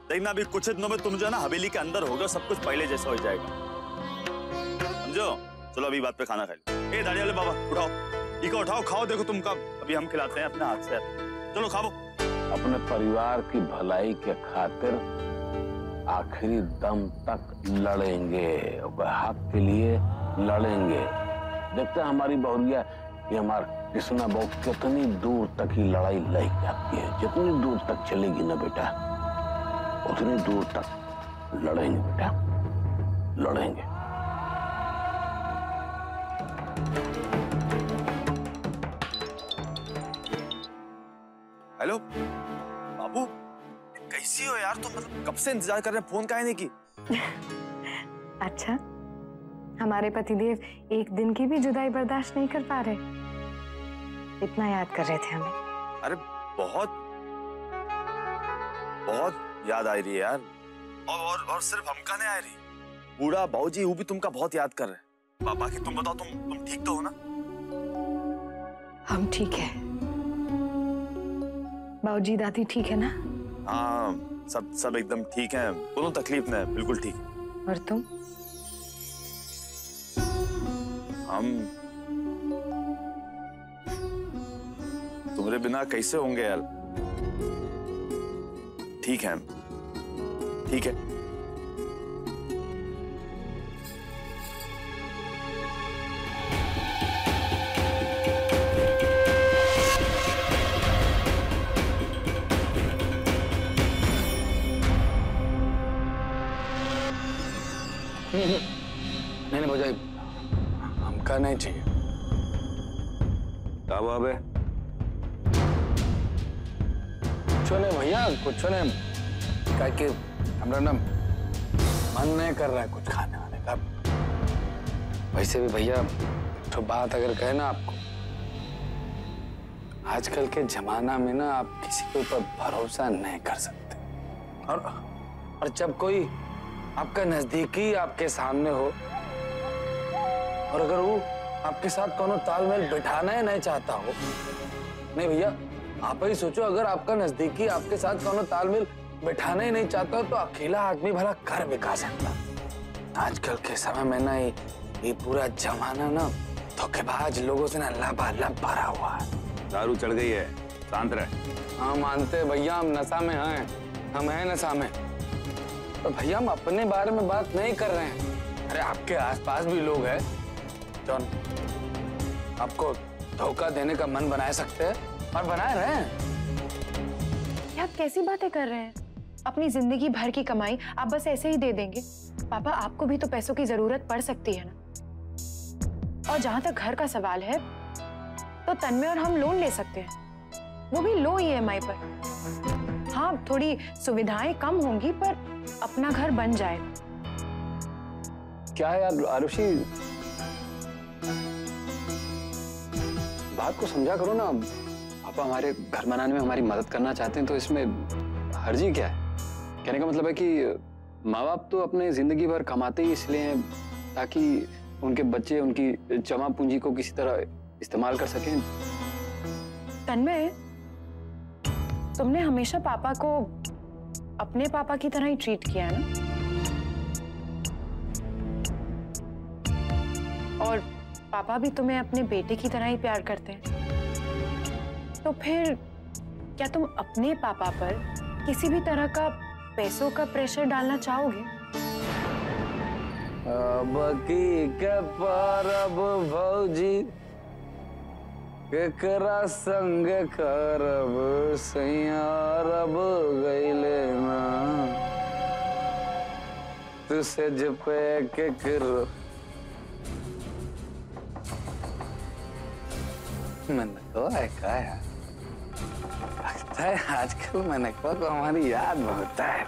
देखना अभी कुछ दिनों में तुम जो है ना हवेली के अंदर होगा, सब कुछ पहले जैसा हो जाएगा, समझो। चलो अभी बात पे खाना खा लो। ए दाढ़ी वाले बाबा उठाओ, इको उठाओ, खाओ, देखो तुम कब अभी हम खिलाते हैं अपने हाथ से। चलो खाओ। अपने परिवार की भलाई के खातिर आखिरी दम तक लड़ेंगे, हक के लिए लड़ेंगे। देखते हैं हमारी बहुरिया, ये हमारा कृष्णा बहू कितनी दूर तक ही लड़ाई लड़ जाती है। जितनी दूर तक चलेगी ना बेटा, उतनी दूर तक लड़ेंगे बेटा, लड़ेंगे। हेलो बाबू, कैसी हो यार तुम? मतलब कब से इंतजार कर रहे हैं, फोन काहे नहीं की? अच्छा, हमारे पतिदेव एक दिन की भी जुदाई बर्दाश्त नहीं कर पा रहे, इतना याद कर रहे थे हमें। अरे बहुत बहुत याद आ रही है यार, और सिर्फ हमका नहीं आ रही, बूढ़ा बाबूजी वो भी तुमका बहुत याद कर रहे हैं। पापा की तुम बताओ, तुम ठीक तो हो ना? हम ठीक है। बाबूजी दादी ठीक है ना? हाँ, सब एकदम ठीक है, कोई तकलीफ नहीं, बिल्कुल ठीक है। और तुम? हम तुम्हारे बिना कैसे होंगे यार? ठीक है, ठीक है। नहीं भौजाई, हमका नहीं चाहिए। क्या बाब है? कुछ नहीं भैया, कुछ नहीं, क्या कि हमरा ना मन नहीं कर रहा है कुछ खाने वाने का। वैसे भी भैया तो बात अगर कहे ना आपको, आजकल के जमाना में ना आप किसी के ऊपर भरोसा नहीं कर सकते, और जब कोई आपका नजदीकी आपके सामने हो और अगर वो आपके साथ कोनो तालमेल बिठाना ही नहीं चाहता हो, नहीं भैया आप ही सोचो, अगर आपका नजदीकी आपके साथ कोनो तालमेल बिठाना ही नहीं चाहता हो तो अकेला आदमी भला कर भी का सकता। आजकल के समय में ना ये पूरा जमाना ना धोखेबाज लोगों से ना लबालब भरा हुआ है। दारू चढ़ गई है, शांत रहे। हाँ मानते भैया, हम नशा में हैं, हम हैं नशा में। तो भैया हम अपने बारे में बात नहीं कर रहे हैं, अरे आपके आसपास भी लोग हैं जो आपको धोखा देने का मन बना सकते हैं और बना रहे हैं। आप कैसी बातें कर रहे हैं? अपनी जिंदगी भर की कमाई आप बस ऐसे ही दे देंगे? पापा आपको भी तो पैसों की जरूरत पड़ सकती है ना। और जहां तक घर का सवाल है तो तन्मय और हम लोन ले सकते हैं, वो भी लो EMI पर। हाँ थोड़ी सुविधाएं कम होंगी पर अपना घर बन जाएगा। क्या है यार आरुषि, बात को समझा करो ना। पापा हमारे घर बनाने में हमारी मदद करना चाहते हैं तो इसमें हर्जी क्या है? कहने का मतलब है कि माँ बाप तो अपने जिंदगी भर कमाते ही इसलिए हैं ताकि उनके बच्चे उनकी जमा पूंजी को किसी तरह इस्तेमाल कर सकें। तन्मय, तुमने हमेशा पापा को अपने पापा की तरह ही ट्रीट किया है ना, और पापा भी तुम्हें अपने बेटे की तरह ही प्यार करते हैं। तो फिर क्या तुम अपने पापा पर किसी भी तरह का पैसों का प्रेशर डालना चाहोगे? अब की के परब भौजी केकरा संग करब सैया रब गईले ना, तुसे जपे के करो मन को है क्या है? लगता है आजकल मनकवा को हमारी याद बहुत है।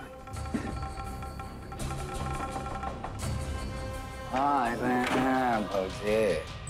हाँ भौजी